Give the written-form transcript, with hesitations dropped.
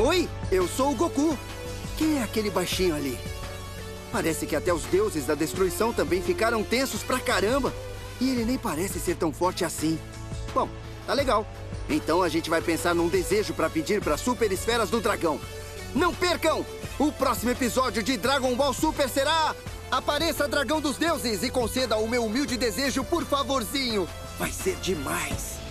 Oi, eu sou o Goku. Quem é aquele baixinho ali? Parece que até os deuses da destruição também ficaram tensos pra caramba. E ele nem parece ser tão forte assim. Bom, tá legal. Então a gente vai pensar num desejo pra pedir para Super Esferas do Dragão. Não percam! O próximo episódio de Dragon Ball Super será... Apareça, Dragão dos Deuses, e conceda o meu humilde desejo, por favorzinho. Vai ser demais.